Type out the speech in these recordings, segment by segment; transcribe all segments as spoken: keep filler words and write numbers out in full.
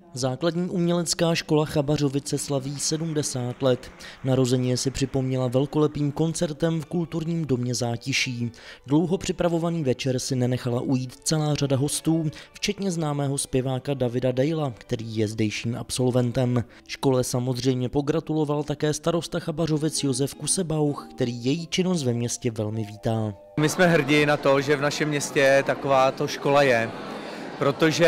Základní umělecká škola Chabařovice slaví sedmdesát let. Narozeniny si připomněla velkolepým koncertem v kulturním domě Zátiší. Dlouho připravovaný večer si nenechala ujít celá řada hostů, včetně známého zpěváka Davida Dejla, který je zdejším absolventem. Škole samozřejmě pogratuloval také starosta Chabařovic Josef Kusebauch, který její činnost ve městě velmi vítá. My jsme hrdí na to, že v našem městě takováto škola je. Protože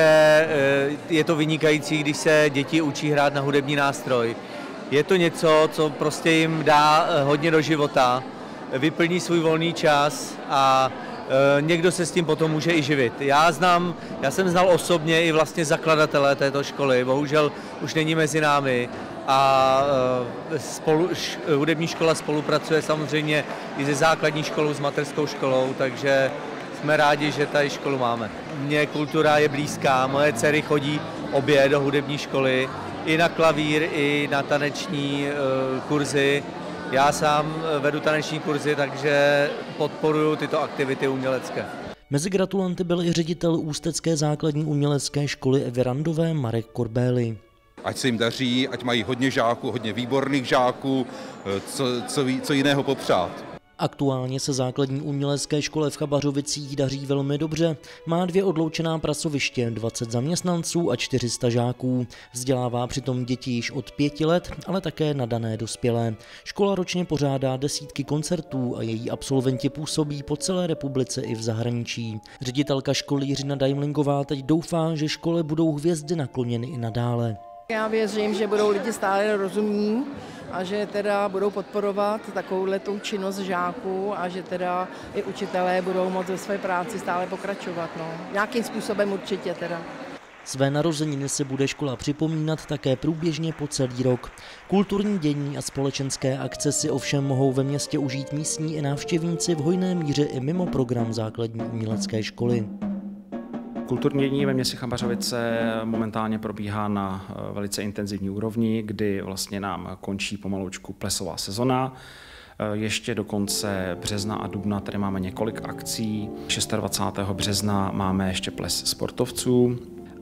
je to vynikající, když se děti učí hrát na hudební nástroj. Je to něco, co prostě jim dá hodně do života, vyplní svůj volný čas a někdo se s tím potom může i živit. Já znám, já jsem znal osobně i vlastně zakladatele této školy, bohužel už není mezi námi a spolu, hudební škola spolupracuje samozřejmě i se základní školou, s mateřskou školou, takže jsme rádi, že tady školu máme. Mně kultura je blízká, moje dcery chodí obě do hudební školy, i na klavír, i na taneční uh, kurzy. Já sám vedu taneční kurzy, takže podporuji tyto aktivity umělecké. Mezi gratulanty byl i ředitel Ústecké základní umělecké školy Evy Randové Marek Korbély. Ať se jim daří, ať mají hodně žáků, hodně výborných žáků, co, co, co jiného popřát. Aktuálně se základní umělecké škole v Chabařovicích daří velmi dobře. Má dvě odloučená pracoviště, dvacet zaměstnanců a čtyři sta žáků. Vzdělává přitom děti již od pěti let, ale také nadané dospělé. Škola ročně pořádá desítky koncertů a její absolventi působí po celé republice i v zahraničí. Ředitelka školy Jiřina Daimlingová teď doufá, že škole budou hvězdy nakloněny i nadále. Já věřím, že budou lidi stále rozumní a že teda budou podporovat takovouhletou činnost žáků a že teda i učitelé budou moct ve své práci stále pokračovat. No. Nějakým způsobem určitě teda. Své narozeniny se bude škola připomínat také průběžně po celý rok. Kulturní dění a společenské akce si ovšem mohou ve městě užít místní i návštěvníci v hojné míře i mimo program základní umělecké školy. Kulturní dění ve městě Chabařovice momentálně probíhá na velice intenzivní úrovni, kdy vlastně nám končí pomalučku plesová sezona. Ještě do konce března a dubna tady máme několik akcí. dvacátého šestého března máme ještě ples sportovců.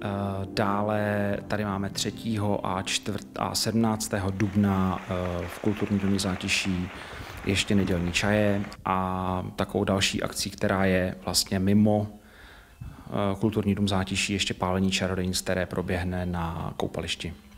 Dále tady máme třetího a sedmnáctého dubna v kulturním domě Zátiší ještě nedělní čaje a takovou další akcí, která je vlastně mimo Kulturní dům Zátiší, ještě pálení čarodějnic, které proběhne na koupališti.